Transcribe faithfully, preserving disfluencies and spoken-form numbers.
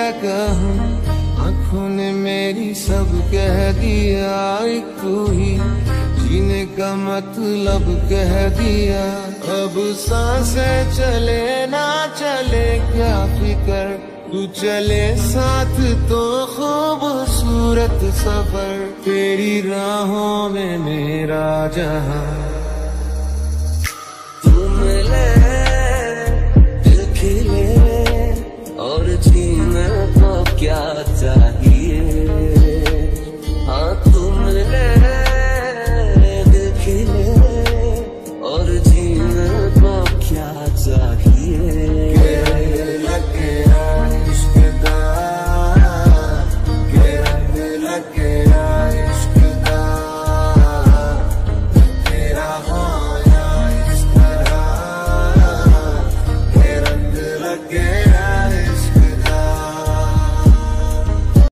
कहूँ, आँखों ने मेरी सब कह दिया, एक तू ही जीने का मतलब कह दिया। अब सांसें चले ना चले क्या फिकर, तू चले साथ तो खूबसूरत सफर, तेरी राहों में मेरा जहां। तुम ले दिल खिले और जीने को क्या